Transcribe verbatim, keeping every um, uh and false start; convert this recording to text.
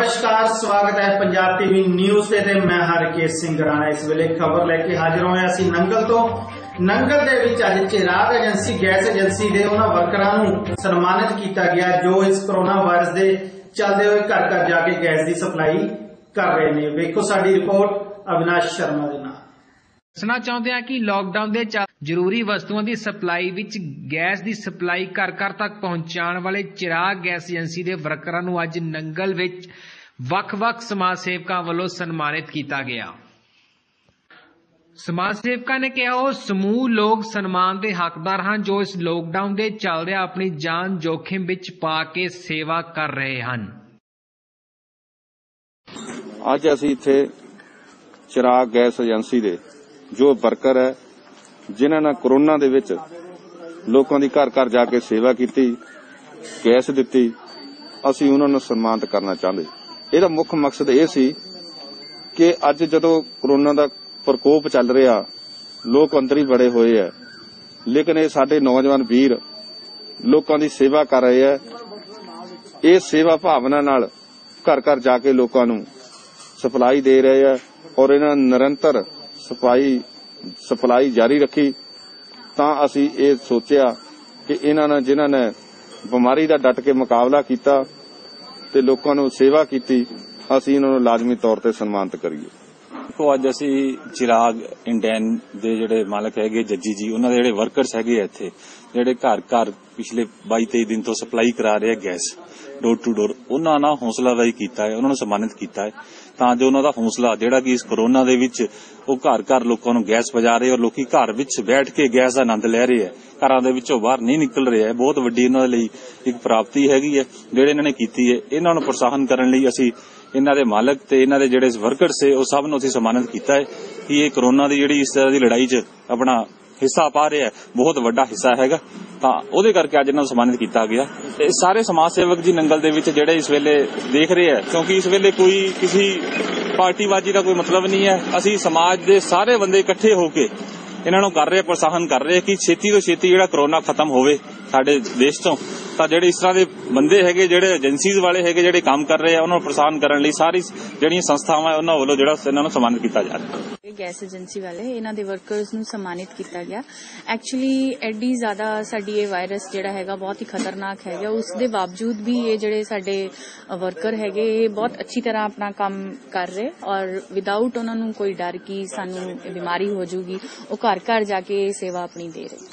नमस्कार, स्वागत है पंजाब टीवी न्यूज़ ते मैं हरकेश सिंह राणा। इस वेले खबर लेके हाजिर होए असीं नंगल तो। नंगल दे विच अज चिराग एजेंसी गैस एजेंसी दे उन्हां वर्करां नूं सन्मानित कीता गया जो इस कोरोना वायरस दे चलदे होए घर घर जाके गैस दी सप्लाई कर रहे ने। वेखो साडी रिपोर्ट अविनाश शर्मा दे नाल। ਦੱਸਣਾ ਚਾਹੁੰਦੇ ਹਾਂ ਕਿ ਲਾਕਡਾਊਨ ਦੇ ਜ਼ਰੂਰੀ ਵਸਤੂਆਂ ਦੀ ਸਪਲਾਈ ਵਿੱਚ ਗੈਸ ਦੀ ਸਪਲਾਈ ਘਰ ਘਰ ਤੱਕ ਪਹੁੰਚਾਉਣ ਵਾਲੇ ਚਿਰਾਗ ਗੈਸ ਏਜੰਸੀ ਦੇ ਵਰਕਰਾਂ ਨੂੰ ਅੱਜ ਨੰਗਲ ਵਿੱਚ ਵੱਖ-ਵੱਖ ਸਮਾਜ ਸੇਵਕਾਂ ਵੱਲੋਂ ਸਨਮਾਨਿਤ ਕੀਤਾ ਗਿਆ। ਸਮਾਜ ਸੇਵਕਾਂ ਨੇ ਕਿਹਾ ਉਹ ਸਮੂਹ ਲੋਕ ਸਨਮਾਨ ਦੇ ਹੱਕਦਾਰ ਹਨ ਜੋ ਇਸ ਲਾਕਡਾਊਨ ਦੇ ਚੱਲਦਿਆਂ ਆਪਣੀ ਜਾਨ ਜੋਖਿਮ ਵਿੱਚ ਪਾ ਕੇ ਸੇਵਾ ਕਰ ਰਹੇ ਹਨ। ਅੱਜ ਅਸੀਂ ਇੱਥੇ ਚਿਰਾਗ ਗੈਸ ਏਜੰਸੀ ਦੇ ਜੋ ਵਰਕਰ ਹੈ ਜਿਨ੍ਹਾਂ ਨੇ ਕੋਰੋਨਾ ਦੇ ਵਿੱਚ ਲੋਕਾਂ ਦੀ ਘਰ ਘਰ ਜਾ ਕੇ ਸੇਵਾ ਕੀਤੀ, ਗੈਸ ਦਿੱਤੀ, ਅਸੀਂ ਉਹਨਾਂ ਨੂੰ ਸਨਮਾਨਿਤ ਕਰਨਾ ਚਾਹੁੰਦੇ। ਇਹਦਾ ਮੁੱਖ ਮਕਸਦ ਇਹ ਸੀ ਕਿ ਅੱਜ ਜਦੋਂ ਕੋਰੋਨਾ ਦਾ ਪ੍ਰਕੋਪ ਚੱਲ ਰਿਹਾ, ਲੋਕ ਅੰਦਰ ਹੀ ਬੜੇ ਹੋਏ ਹੈ, ਲੇਕਿਨ ਇਹ ਸਾਡੇ ਨੌਜਵਾਨ ਵੀਰ ਲੋਕਾਂ ਦੀ ਸੇਵਾ ਕਰ ਰਹੇ ਹੈ। ਇਹ ਸੇਵਾ ਭਾਵਨਾ ਨਾਲ ਘਰ ਘਰ ਜਾ ਕੇ ਲੋਕਾਂ ਨੂੰ ਸਪਲਾਈ ਦੇ ਰਹੇ ਹੈ ਔਰ ਇਹਨਾਂ ਨਿਰੰਤਰ ਸਫਾਈ ਸਪਲਾਈ ਜਾਰੀ ਰੱਖੀ। ਤਾਂ ਅਸੀਂ ਇਹ ਸੋਚਿਆ ਕਿ ਇਹਨਾਂ ਨੇ ਜਿਨ੍ਹਾਂ ਨੇ ਬਿਮਾਰੀ ਦਾ ਡਟ ਕੇ ਮੁਕਾਬਲਾ ਕੀਤਾ ਤੇ ਲੋਕਾਂ ਨੂੰ ਸੇਵਾ ਕੀਤੀ, ਅਸੀਂ ਇਹਨਾਂ ਨੂੰ ਲਾਜ਼ਮੀ ਤੌਰ ਤੇ ਸਨਮਾਨਿਤ ਕਰੀਏ। ਦੇਖੋ, ਅੱਜ ਅਸੀਂ ਚਿਰਾਗ ਇੰਡੈਨ ਦੇ ਜਿਹੜੇ ਮਾਲਕ ਹੈਗੇ ਜੱਜੀ ਜੀ, ਉਹਨਾਂ ਦੇ ਜਿਹੜੇ ਵਰਕਰਸ ਹੈਗੇ ਇੱਥੇ ਜਿਹੜੇ ਘਰ ਘਰ ਪਿਛਲੇ ਬਾਈ ਤੇਈ ਦਿਨ ਤੋਂ ਸਪਲਾਈ ਕਰਾ ਰਹੇ ਗੈਸ ਡੋਰ ਟੂ ਡੋਰ, ਉਹਨਾਂ ਨਾਲ ਹੌਸਲਾ ਅਫਜ਼ਾਈ ਕੀਤਾ ਹੈ, ਉਹਨਾਂ ਨੂੰ ਸਨਮਾਨਿਤ ਕੀਤਾ ਹੈ ਤਾਂ ਜੋ ਉਹਨਾਂ ਦਾ ਹੌਸਲਾ ਜਿਹੜਾ ਕਿ ਇਸ ਕੋਰੋਨਾ ਦੇ ਵਿੱਚ ਉਹ ਘਰ ਘਰ ਲੋਕਾਂ ਨੂੰ ਗੈਸ ਪਹੁੰਚਾ ਰਹੇ ਔਰ ਲੋਕੀ ਘਰ ਵਿੱਚ ਬੈਠ ਕੇ ਗੈਸ ਦਾ ਆਨੰਦ ਲੈ ਰਹੇ ਹੈ, ਘਰਾਂ ਦੇ ਵਿੱਚੋਂ ਬਾਹਰ ਨਹੀਂ ਨਿਕਲ ਰਹੇ ਹੈ। ਬਹੁਤ ਵੱਡੀ ਇਹਨਾਂ ਦੇ ਲਈ ਇੱਕ ਪ੍ਰਾਪਤੀ ਹੈਗੀ ਹੈ ਜਿਹੜੇ ਇਹਨਾਂ ਨੇ ਕੀਤੀ ਹੈ। ਇਹਨਾਂ ਨੂੰ ਪ੍ਰੋਤਸਾਹਨ ਕਰਨ ਲਈ ਅਸੀਂ ਇਹਨਾਂ ਦੇ ਮਾਲਕ ਤੇ ਇਹਨਾਂ ਦੇ ਜਿਹੜੇ ਵਰਕਰਸ ਹੈ ਉਹ ਸਭ ਨੂੰ ਅਸੀਂ ਸਨਮਾਨਿਤ ਕੀਤਾ ਹੈ ਕਿ ਇਹ ਕੋਰੋਨਾ ਦੀ ਜਿਹੜੀ ਇਸ ਤਰ੍ਹਾਂ ਦੀ ਲੜਾਈ 'ਚ ਆਪਣਾ ਹਿੱਸਾ ਪਾ ਰਿਹਾ, ਬਹੁਤ ਵੱਡਾ ਹਿੱਸਾ ਹੈਗਾ, ਤਾਂ ਉਹਦੇ ਕਰਕੇ ਅੱਜ ਇਹਨਾਂ ਨੂੰ ਸਨਮਾਨਿਤ ਕੀਤਾ ਗਿਆ। ਤੇ ਸਾਰੇ ਸਮਾਜ ਸੇਵਕ ਜੀ ਨੰਗਲ ਦੇ ਵਿੱਚ ਜਿਹੜੇ ਇਸ ਵੇਲੇ ਦੇਖ ਰਹੇ ਹੈ, ਕਿਉਂਕਿ ਇਸ ਵੇਲੇ ਕੋਈ ਕਿਸੇ ਪਾਰਟੀਬਾਜ਼ੀ ਦਾ ਕੋਈ ਮਤਲਬ ਨਹੀਂ ਹੈ। ਅਸੀਂ ਸਮਾਜ ਦੇ ਸਾਰੇ ਬੰਦੇ ਇਕੱਠੇ ਹੋ ਕੇ ਇਹਨਾਂ ਨੂੰ ਕਰ ਰਹੇ, ਪ੍ਰੋਤਸਾਹਨ ਕਰ ਰਹੇ ਕਿ ਛੇਤੀ ਤੋਂ ਛੇਤੀ ਜਿਹੜਾ ਕੋਰੋਨਾ ਖਤਮ ਹੋਵੇ ਸਾਡੇ ਦੇਸ਼ ਤੋਂ। ਤਾਂ ਜਿਹੜੇ ਇਸ ਤਰ੍ਹਾਂ ਦੇ ਬੰਦੇ ਹੈਗੇ, ਜਿਹੜੇ ਏਜੰਸੀਜ਼ ਵਾਲੇ ਹੈਗੇ ਜਿਹੜੇ ਕੰਮ ਕਰ ਰਹੇ ਆ, ਉਹਨਾਂ ਨੂੰ ਪ੍ਰੋਤਸਾਹਨ ਕਰਨ ਲਈ ਸਾਰੀ ਜਿਹੜੀਆਂ ਸੰਸਥਾਵਾਂ ਉਹਨਾਂ ਵੱਲੋਂ ਜਿਹੜਾ ਇਹਨਾਂ ਨੂੰ ਸਨਮਾਨਿਤ ਕੀਤਾ ਜਾ ਰਿਹਾ। ਗੈਸ ਏਜੰਸੀ ਵਾਲੇ ਇਹਨਾਂ ਦੇ ਵਰਕਰਸ ਨੂੰ ਸਨਮਾਨਿਤ ਕੀਤਾ ਗਿਆ। ਐਕਚੁਅਲੀ ਐਡੀ ਜ਼ਿਆਦਾ ਸਾਡੀ ਇਹ ਵਾਇਰਸ ਜਿਹੜਾ ਹੈਗਾ ਬਹੁਤ ਹੀ ਖਤਰਨਾਕ ਹੈਗਾ, ਉਸ ਦੇ ਬਾਵਜੂਦ ਵੀ ਇਹ ਜਿਹੜੇ ਸਾਡੇ ਵਰਕਰ ਹੈਗੇ ਇਹ ਬਹੁਤ ਅੱਛੀ ਤਰ੍ਹਾਂ ਆਪਣਾ ਕੰਮ ਕਰ ਰਹੇ ਔਰ ਵਿਦਆਊਟ ਉਹਨਾਂ ਨੂੰ ਕੋਈ ਡਰ ਕਿ ਸਾਨੂੰ ਬਿਮਾਰੀ ਹੋ ਜਾਊਗੀ, ਉਹ ਘਰ ਘਰ ਜਾ ਕੇ ਸੇਵਾ ਆਪਣੀ ਦੇ ਰਹੇ।